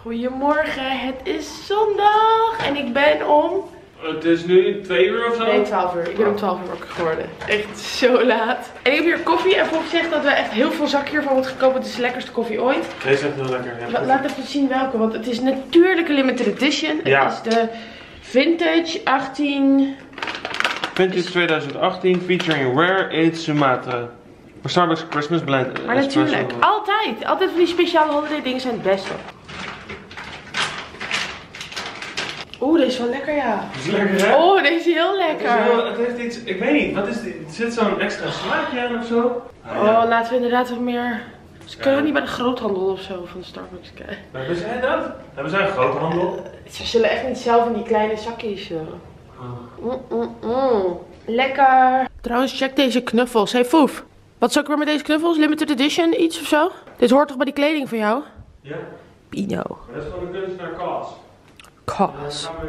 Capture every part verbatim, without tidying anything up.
Goedemorgen, het is zondag en ik ben om... Het is nu twee uur of zo? Nee, twaalf uur. Ik ben om twaalf uur wakker geworden. Echt zo laat. En ik heb hier koffie en Bob zegt dat we echt heel veel zakken hiervan moeten gekomen. Het is de lekkerste koffie ooit. Deze is echt heel lekker. Ja, Laat even zien welke, want het is natuurlijk een limited edition. Ja. Het is de Vintage achttien... Vintage twintig achttien featuring Rare Aged Sumatra. Voor Starbucks Christmas Blend. Maar natuurlijk, altijd. Altijd van die speciale holiday dingen zijn het beste. Oeh, deze is wel lekker, ja. Dat is lekker, hè? Oh, deze is heel lekker. Het, is heel, het heeft iets, ik weet niet, wat is dit? Er zit zo'n extra smaakje aan of zo? Ah, ja. Oh, laten we inderdaad wat meer... Ze kunnen ja. niet bij de groothandel of zo van Starbucks kijken. Maar hebben zij dat? Hebben zij een groothandel? Uh, ze zullen echt niet zelf in die kleine zakjes. Uh. Oh. Mm, mm, mm. Lekker. Trouwens, check deze knuffels. Hey Foef, wat zou ik weer met deze knuffels? Limited edition, iets of zo? Dit hoort toch bij die kleding van jou? Ja. Pino. Maar dat is gewoon een kunstenaar Kaas. Kaas. Ja,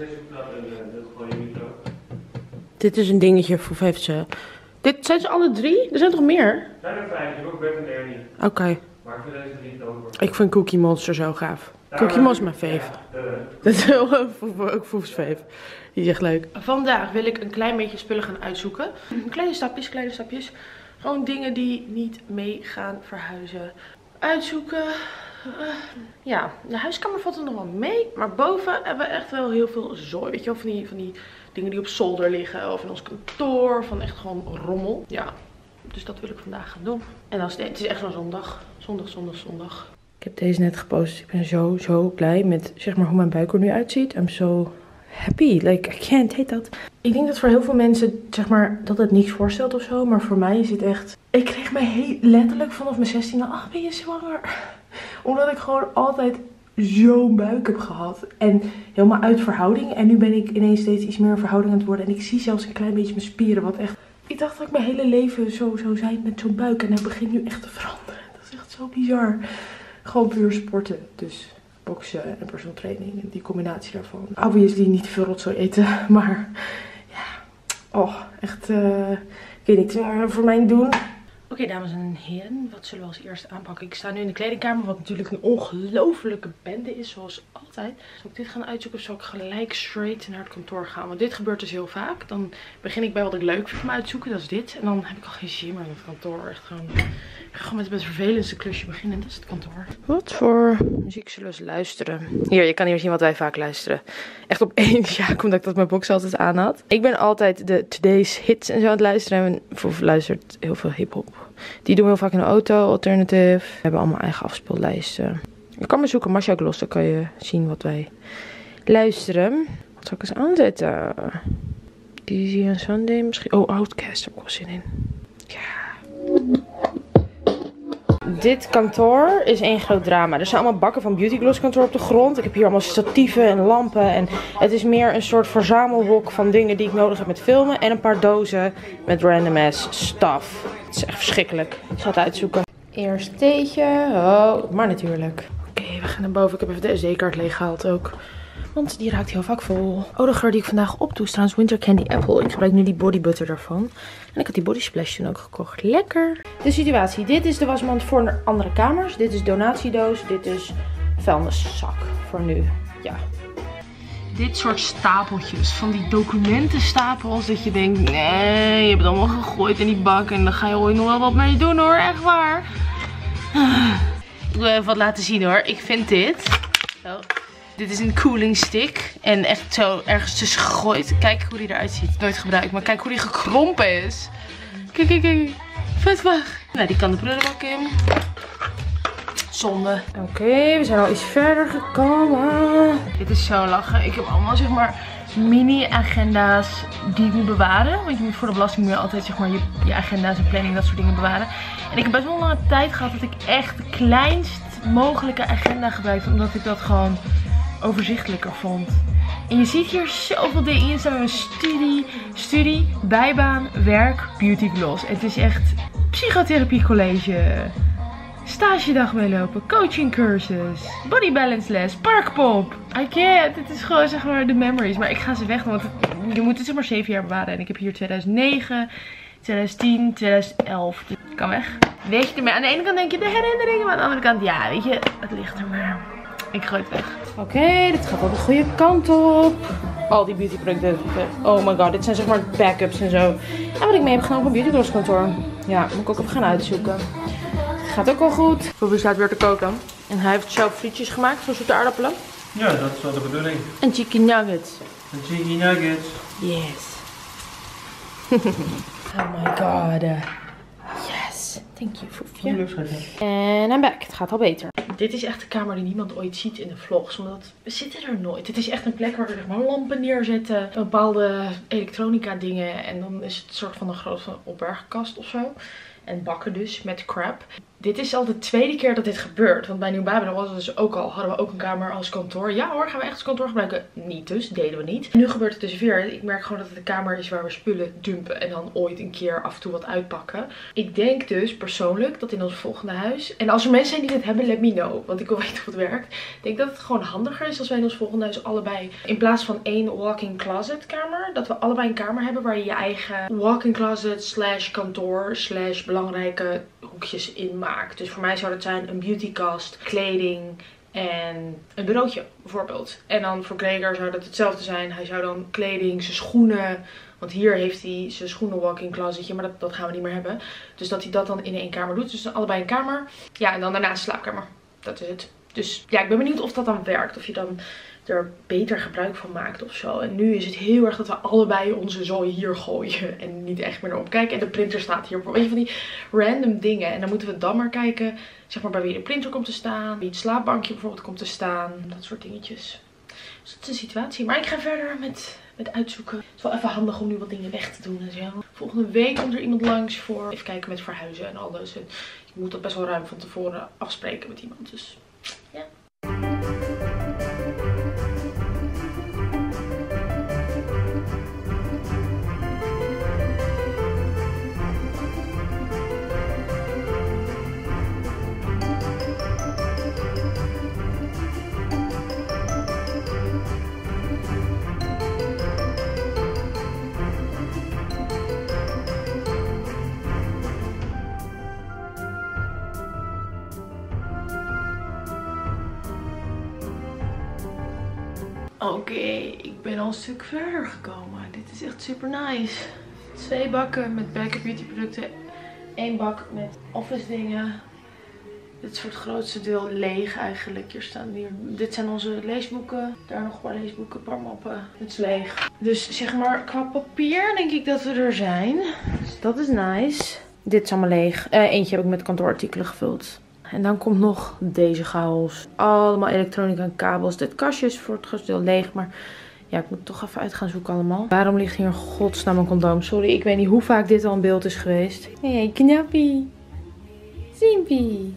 dit is een dingetje, Foef heeft ze. Dit zijn ze alle drie? Er zijn toch meer? Zijn er vijf, je hebt ook Bert en Ernie. Oké. Okay. Maar ik vind deze drie over. Ik vind Cookie Monster zo gaaf. Daar Cookie Monster is mijn fave. Ja, uh. Dat is ook Foef's fave. Die is echt leuk. Vandaag wil ik een klein beetje spullen gaan uitzoeken. Kleine stapjes, kleine stapjes. Gewoon dingen die niet mee gaan verhuizen. Uitzoeken. Uh, ja, de huiskamer valt er nog wel mee. Maar boven hebben we echt wel heel veel zooi. Weet je wel, van die, van die dingen die op zolder liggen. Of in ons kantoor. Van echt gewoon rommel. Ja, dus dat wil ik vandaag gaan doen. En dan is het, het is echt zo'n zondag. Zondag, zondag, zondag. Ik heb deze net gepost. Ik ben zo, zo blij met zeg maar hoe mijn buik er nu uitziet. I'm so happy. Like, I can't hate dat. Ik denk dat voor heel veel mensen, zeg maar, dat het niks voorstelt of zo. Maar voor mij is het echt... Ik kreeg mij heel letterlijk vanaf mijn zestiende. Ach, ben je zwanger? Omdat ik gewoon altijd zo'n buik heb gehad. En helemaal uit verhouding. En nu ben ik ineens steeds iets meer in verhouding aan het worden. En ik zie zelfs een klein beetje mijn spieren. Wat echt... Ik dacht dat ik mijn hele leven zo zou zijn met zo'n buik. En dat begint nu echt te veranderen. Dat is echt zo bizar. Gewoon puur sporten. Dus boksen en personal training. En die combinatie daarvan. Obviously niet te veel rotzooi eten. Maar ja. Oh, echt. Uh, ik weet niet. Uh, voor mij doen. Oké, okay, dames en heren, wat zullen we als eerste aanpakken? Ik sta nu in de kledingkamer, wat natuurlijk een ongelofelijke bende is, zoals altijd. Zal ik dit gaan uitzoeken of zal ik gelijk straight naar het kantoor gaan? Want dit gebeurt dus heel vaak. Dan begin ik bij wat ik leuk vind om uit te zoeken, dat is dit. En dan heb ik al geen zin meer in het kantoor. Echt gewoon, ik ga gewoon met het vervelendste klusje beginnen en dat is het kantoor. Wat voor muziek zullen we eens luisteren? Hier, je kan hier zien wat wij vaak luisteren. Echt opeens, ja, omdat ik dat mijn box altijd aan had. Ik ben altijd de Today's Hits en zo aan het luisteren. En Foef luistert heel veel hiphop. Die doen we heel vaak in de auto, alternative. We hebben allemaal eigen afspeellijsten. Je kan maar zoeken, Masha Gloss, dan kan je zien wat wij luisteren. Wat zal ik eens aanzetten? Easy on Sunday misschien. Oh, Outcast, heb ik wel zin in. Ja. Dit kantoor is één groot drama. Er zijn allemaal bakken van Beauty Gloss kantoor op de grond. Ik heb hier allemaal statieven en lampen. En het is meer een soort verzamelhok van dingen die ik nodig heb met filmen. En een paar dozen met random ass stuff. Het is echt verschrikkelijk. Ik ga het uitzoeken. Eerst theetje. Oh, maar natuurlijk. Oké, okay, we gaan naar boven. Ik heb even de S D-kaart leeggehaald ook. Want die raakt heel vaak vol. Oh, de geur die ik vandaag opdoe is trouwens Winter Candy Apple. Ik gebruik nu die body butter daarvan. En ik had die body splash toen ook gekocht. Lekker. De situatie. Dit is de wasmand voor andere kamers. Dit is donatiedoos. Dit is vuilniszak voor nu. Ja. Dit soort stapeltjes. Van die documentenstapels. Dat je denkt, nee, je hebt het allemaal gegooid in die bak. En dan ga je ooit nog wel wat mee doen hoor. Echt waar. Ik wil even wat laten zien hoor. Ik vind dit. Zo. Dit is een cooling stick. En echt zo ergens tussen gegooid. Kijk hoe die eruit ziet. Nooit gebruikt. Maar kijk hoe die gekrompen is. Kijk, kijk, kijk. Vet weg. Nou, die kan de prullenbak in. Zonde. Oké, okay, we zijn al iets verder gekomen. Dit is zo lachen. Ik heb allemaal zeg maar mini agenda's die ik moet bewaren. Want je moet voor de belasting moet je altijd zeg maar je, je agenda's en planning dat soort dingen bewaren. En ik heb best wel een lange tijd gehad dat ik echt de kleinst mogelijke agenda gebruikte. Omdat ik dat gewoon overzichtelijker vond. En je ziet hier zoveel dingen in staan. Studie, studie, bijbaan, werk, beauty gloss. Het is echt psychotherapie college. Stagedag meelopen, coaching cursus, body balance les, parkpop. I can't. Het is gewoon zeg maar de memories. Maar ik ga ze weg doen, want het, je moet het zeg maar zeven jaar bewaren. En ik heb hier tweeduizend negen, tweeduizend tien, tweeduizend elf. Dus kan weg. Weet je ermee. Aan de ene kant denk je de herinneringen, maar aan de andere kant ja, weet je, het ligt er maar. Ik gooi het weg. Oké, okay, dit gaat wel de goede kant op. Al die beautyproducten. Oh my god, dit zijn zeg maar backups en zo. En wat ik mee heb genomen van Beauty Gloss kantoor. Ja, moet ik ook even gaan uitzoeken. Gaat ook wel goed. Bobby staat weer te koken. En hij heeft zelf frietjes gemaakt van zoete aardappelen. Ja, dat is wel de bedoeling. En chicken nuggets. En chicken nuggets. Yes. Oh my god. Yes. Thank you, Foefje. En I'm back. Het gaat al beter. Dit is echt de kamer die niemand ooit ziet in de vlogs. Omdat we zitten er nooit. Dit is echt een plek waar we zeg maar lampen neerzetten. Bepaalde elektronica dingen. En dan is het een soort van een grote opbergkast of zo. En bakken dus met crap. Dit is al de tweede keer dat dit gebeurt. Want bij Nieuw Babylon was het dus ook al. Hadden we ook een kamer als kantoor. Ja hoor, gaan we echt als kantoor gebruiken? Niet dus, deden we niet. Nu gebeurt het dus weer. Ik merk gewoon dat het een kamer is waar we spullen dumpen. En dan ooit een keer af en toe wat uitpakken. Ik denk dus persoonlijk dat in ons volgende huis. En als er mensen zijn die dit hebben, let me know. Want ik wil weten hoe het werkt. Ik denk dat het gewoon handiger is als wij in ons volgende huis allebei. In plaats van één walk-in closet kamer. Dat we allebei een kamer hebben waar je je eigen walk-in closet slash kantoor slash belangrijke hoekjes in maakt. Dus voor mij zou dat zijn een beautykast, kleding en een bureautje bijvoorbeeld. En dan voor Gregor zou dat hetzelfde zijn. Hij zou dan kleding, zijn schoenen. Want hier heeft hij zijn schoenen walk-in closetje. Maar dat, dat gaan we niet meer hebben. Dus dat hij dat dan in één kamer doet. Dus dan allebei een kamer. Ja, en dan daarnaast de slaapkamer. Dat is het. Dus ja, ik ben benieuwd of dat dan werkt. Of je dan er beter gebruik van maakt of zo. En nu is het heel erg dat we allebei onze zooi hier gooien. En niet echt meer naar opkijken. En de printer staat hier. Weet je, van die random dingen. En dan moeten we dan maar kijken. Zeg maar bij wie de printer komt te staan. Wie het slaapbankje bijvoorbeeld komt te staan. Dat soort dingetjes. Dus dat is de situatie. Maar ik ga verder met, met uitzoeken. Het is wel even handig om nu wat dingen weg te doen en zo. Volgende week komt er iemand langs voor even kijken met verhuizen en alles. En ik moet dat best wel ruim van tevoren afspreken met iemand. Dus ja. Oké, okay, ik ben al een stuk verder gekomen. Dit is echt super nice. Twee bakken met backup beauty producten. Eén bak met office dingen. Dit is voor het grootste deel leeg eigenlijk. Hier staan hier. Dit zijn onze leesboeken. Daar nog een paar leesboeken, een paar mappen. Het is leeg. Dus zeg maar qua papier denk ik dat we er zijn. Dus dat is nice. Dit is allemaal leeg. Uh, eentje heb ik met kantoorartikelen gevuld. En dan komt nog deze chaos. Allemaal elektronica en kabels. Dit kastje is voor het grootste deel leeg. Maar ja, ik moet toch even uit gaan zoeken allemaal. Waarom ligt hier in godsnaam een condoom? Sorry, ik weet niet hoe vaak dit al in beeld is geweest. Hé, hey, knappie. Simpie.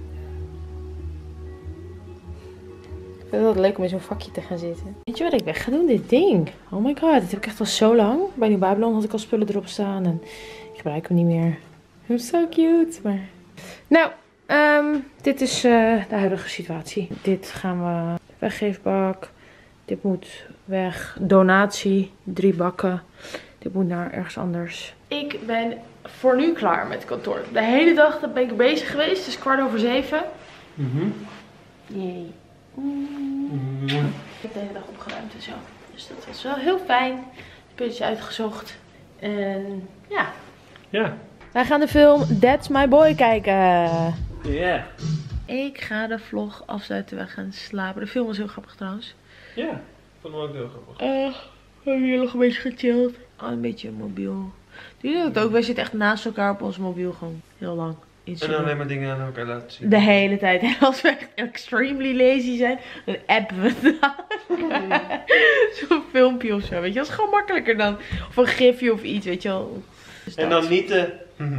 Ik vind het wel leuk om in zo'n vakje te gaan zitten. Weet je wat ik weg ga doen? Dit ding. Oh my god, dit heb ik echt al zo lang. Bij Nieuw Babylon had ik al spullen erop staan. En ik gebruik hem niet meer. Hem so cute. Maar... Nou... Um, dit is uh, de huidige situatie. Dit gaan we weggeefbak. Dit moet weg. Donatie. Drie bakken. Dit moet naar ergens anders. Ik ben voor nu klaar met kantoor. De hele dag ben ik bezig geweest. Het is kwart over zeven. Mm-hmm. Yay. Mm. Mm. Ik heb de hele dag opgeruimd en zo. Dus dat was wel heel fijn. Spulletjes uitgezocht. En ja. Ja. Wij gaan de film That's My Boy kijken. Ja. Yeah. Ik ga de vlog afsluiten. We gaan slapen. De film was heel grappig trouwens. Ja, ik vond hem ook heel grappig. Uh, we hebben hier nog een beetje gechilled. Oh, een beetje mobiel. Doe je dat ook? Wij zitten echt naast elkaar op ons mobiel gewoon heel lang. Iets en dan alleen maar dingen aan elkaar laten zien. De hele tijd. En als we echt extremely lazy zijn, dan appen we het aan. Zo'n filmpje of zo. Weet je, dat is gewoon makkelijker dan. Of een gifje of iets, weet je wel. Dus en dan niet de...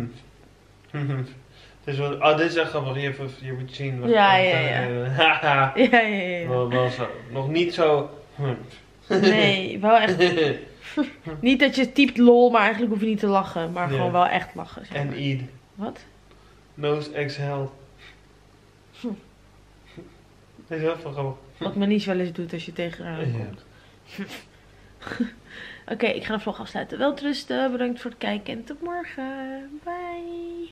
Dus wat, oh, dit is echt grappig. Je, je moet zien. Wat ja, ja, ja. ja, ja, ja, ja. Wel, wel zo. Nog niet zo... Nee, wel echt... Niet dat je typt lol, maar eigenlijk hoef je niet te lachen. Maar gewoon yeah. wel echt lachen. Zeg en maar. eat. Wat? Nose exhale. Hm. Dat is wel veel grappig. Wat Manish wel eens doet als je tegen haar ja. komt. Oké, okay, ik ga de vlog afsluiten. Welterusten, bedankt voor het kijken en tot morgen. Bye.